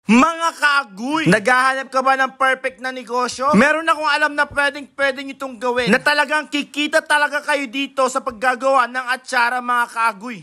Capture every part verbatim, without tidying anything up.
Mga kaagoy, naghahanap ka ba ng perfect na negosyo? Meron akong alam na pwedeng pwedeng itong gawin, na talagang kikita talaga kayo dito sa paggagawa ng atsara, mga kaagoy.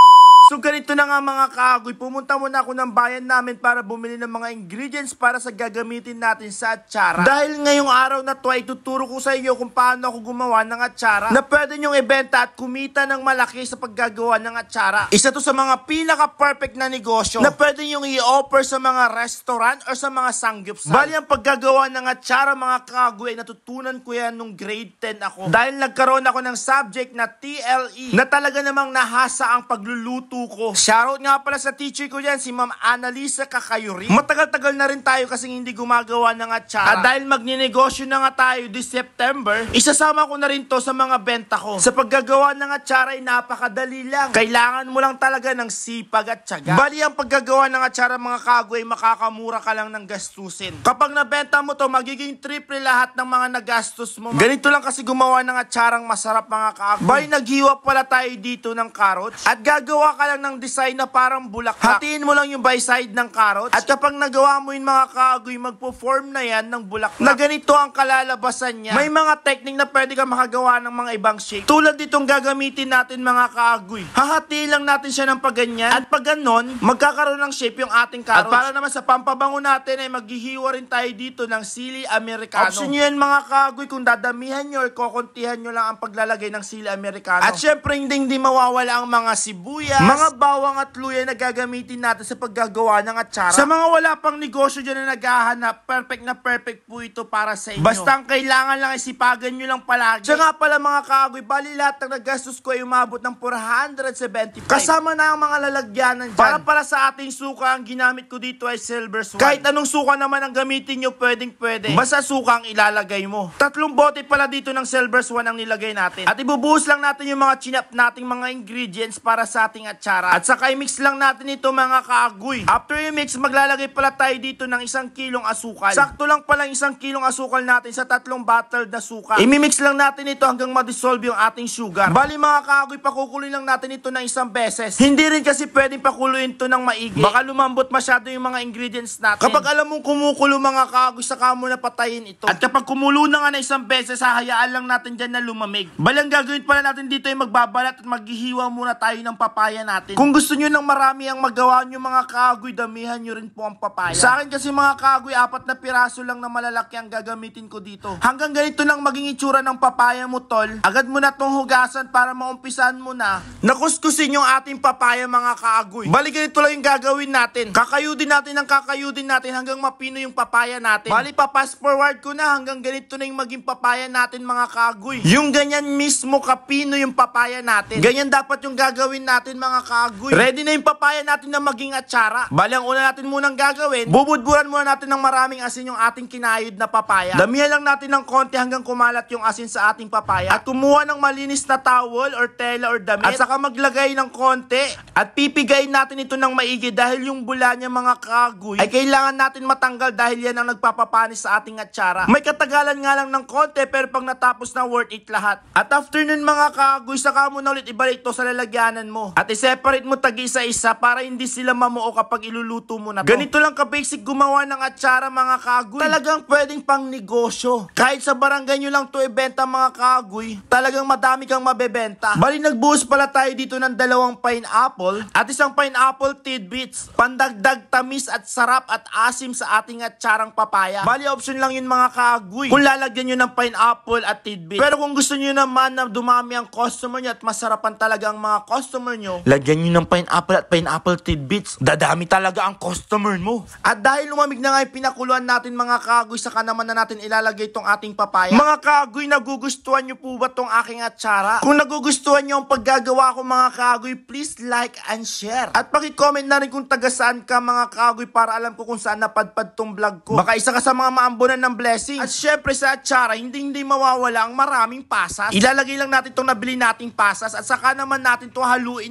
So ganito na nga mga kaagoy, pumunta muna ako ng bayan namin para bumili ng mga ingredients para sa gagamitin natin sa atsara. Dahil ngayong araw na to ay tuturo ko sa inyo kung paano ako gumawa ng atsara na pwede nyong ibenta at kumita ng malaki sa paggagawa ng atsara. Isa to sa mga pinaka-perfect na negosyo na pwede nyong i-offer sa mga restaurant or sa mga sanggupsal. Bali ang paggagawa ng atsara, mga kaagoy, ay natutunan ko yan nung grade ten ako. Dahil nagkaroon ako ng subject na T L E na talaga namang nahasa ang pagluluto ko. Shoutout nga pala sa teacher ko dyan, si Ma'am Annalisa Kakayuri. Matagal-tagal na rin tayo kasing hindi gumagawa ng atsara. At dahil magninegosyo na nga tayo this September, isasama ko na rin to sa mga benta ko. Sa paggagawa ng atsara ay napakadali lang. Kailangan mo lang talaga ng sipag at tiyaga. Bali ang paggagawa ng atsara, mga kaagoy, makakamura ka lang ng gastusin. Kapag nabenta mo to, magiging triple lahat ng mga nagastos mo. Ganito lang kasi gumawa ng atsarang masarap, mga kaagoy. Bali naghiwa pala tayo dito ng carrots at gagawa ka lang ng design na parang bulaklak. Hatiin mo lang yung by side ng carrots at kapag nagawa mo yun, mga kaagoy, magpo-form na yan ng bulaklak na ganito ang kalalabasan niya. May mga technique na pwede ka makagawa ng mga ibang shape. Tulad ditong gagamitin natin, mga kaagoy. Hahatiin lang natin siya ng paganyan at pag ganon, magkakaroon ng shape yung ating carrots. At para naman sa pampabango natin ay maghihiwa rin tayo dito ng sili americano. Option nyo yan, mga kaagoy, kung dadamihan nyo or kukuntihan nyo lang ang paglalagay ng sili americano. At syempre hindi hindi mawawala ang mga sibuyas, mga bawang at luya na gagamitin natin sa paggagawa ng atsara. Sa mga wala pang negosyo dyan na naghahanap, perfect na perfect po ito para sa inyo. Basta ang kailangan lang isipagan nyo lang palagi. Siya nga pala, mga kaagoy, bali lahat ng nagastos ko ay umabot ng four hundred seventy-five. Kasama na ang mga lalagyanan dyan. Para para sa ating suka, ang ginamit ko dito ay silver swan. Kahit anong suka naman ang gamitin nyo, pwedeng pwede. Basta suka ang ilalagay mo. Tatlong bote pala dito ng silver swan ang nilagay natin. At ibubuhos lang natin yung mga chinap nating mga ingredients para sa ating atsara. At saka i-mix lang natin ito, mga kaagoy. After i-mix, maglalagay pala tayo dito ng isang kilong asukal. Sakto lang pala isang kilong asukal natin sa tatlong bottled na suka. I-mix lang natin ito hanggang ma-dissolve yung ating sugar. Bali, mga kaagoy, pakukuloy lang natin ito ng isang beses. Hindi rin kasi pwedeng pakuluin ito ng maigi. Baka lumambot masyado yung mga ingredients natin. Kapag alam mong kumukulo, mga kaagoy, saka mo na patayin ito. At kapag kumulo na nga na isang beses, hahayaan lang natin dyan na lumamig. Bali, ang gagawin pala natin dito ay magbabalat at maghihiwa muna tayo ng papaya natin. Kung gusto nyo ng marami ang magawa nyo, mga kaagoy, damihan nyo rin po ang papaya. Sa akin kasi, mga kaagoy, apat na piraso lang na malalaki ang gagamitin ko dito. Hanggang ganito lang maging itsura ng papaya mo, tol. Agad mo na tong hugasan para maumpisan mo na nakuskusin yung ating papaya, mga kaagoy. Bali, ganito lang yung gagawin natin. Kakayudin natin ang kakayudin natin hanggang mapino yung papaya natin. Bali, papass forward ko na hanggang ganito na yung maging papaya natin, mga kaagoy. Yung ganyan mismo kapino yung papaya natin. Ganyan dapat yung gagawin natin, mga kaagoy. Ready na yung papaya natin na maging atsara. Bali, ang una natin munang gagawin, bubudburan muna natin ng maraming asin yung ating kinayod na papaya. Damihan lang natin ng konti hanggang kumalat yung asin sa ating papaya. At kumuha ng malinis na towel or tela or damit. At saka maglagay ng konti. At pipigayin natin ito ng maigi dahil yung bula niya, mga kaagoy, ay kailangan natin matanggal dahil yan ang nagpapapanis sa ating atsara. May katagalan nga lang ng konti, pero pag natapos na, worth it lahat. At after nun, mga kaagoy, saka mo na ulit ibalik to sa lalagyanan mo. At i-separate mo tag-isa-isa para hindi sila mamuo kapag iluluto mo na to. Ganito lang ka-basic gumawa ng atsara, mga kaagoy. Talagang pwedeng pang negosyo. Kahit sa barangay nyo lang to ibenta, mga kaagoy, talagang madami kang mabebenta. Bali, nagbuhos pala tayo dito ng dalawang pineapple at isang pineapple tidbits. Pandagdag tamis at sarap at asim sa ating atsarang papaya. Bali, option lang yun, mga kaagoy, kung lalagyan nyo ng pineapple at tidbits. Pero kung gusto nyo naman na dumami ang customer nyo at masarapan talaga ang mga customer nyo, lagyan nyo ng pineapple at pineapple tidbits. Dadami talaga ang customer mo. At dahil lumamig na nga yung pinakuluan natin, mga kaagoy, saka naman na natin ilalagay itong ating papaya. Mga kaagoy, nagugustuhan nyo po ba itong aking atsara? Kung nagugustuhan nyo ang paggagawa ko, mga kaagoy, please like and share. At pakicomment na rin kung taga saan ka, mga kaagoy, para alam ko kung saan napadpad tong vlog ko. Baka isa ka sa mga maambunan ng blessing. At syempre sa atsara, hindi hindi mawawala ang maraming pasas. Ilalagay lang natin itong nabili nating pasas at saka naman natin ito haluin ng maigi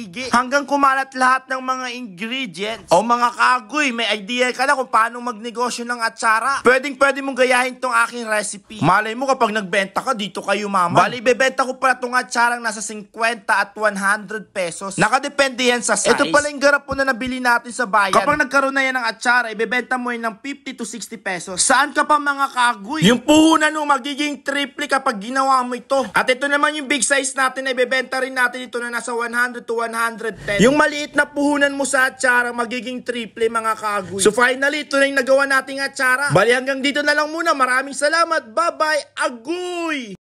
maigi. Hanggang kumalat lahat ng mga ingredients. O mga kaagoy, may idea ka na kung paano magnegosyo ng atsara. Pwedeng pwede mong gayahin tong aking recipe. Malay mo kapag nagbenta ka, dito kayo mama. Bali, bebenta ko pala tong atsarang nasa fifty at one hundred pesos. Nakadepende yan sa size. Ito pala yung garapon na nabili natin sa bayan. Kapag nagkaroon na yan ng atsara, ibebenta mo yan ng fifty to sixty pesos. Saan ka pa mga kaagoy? Yung puhunan mo magiging triple kapag ginawa mo ito. At ito naman yung big size natin na ibebenta rin natin ito na nasa one hundred to one hundred ten. Yung maliit na puhunan mo sa atsara magiging triple mga kaagoy. So finally, ito na yung nagawa nating atsara. Bali hanggang dito na lang muna. Maraming salamat. Bye-bye. Agoy!